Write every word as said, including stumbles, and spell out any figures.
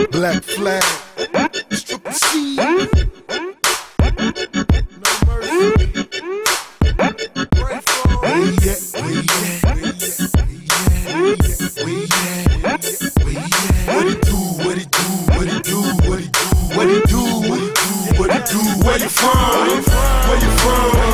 Black flag, triple C. No mercy. Right for where you at? Where you at? Where you at? Where you at? Where you at? What it do? What it do? What it do? What it do? What it do? What it do? What it do? Where you from? Where you from?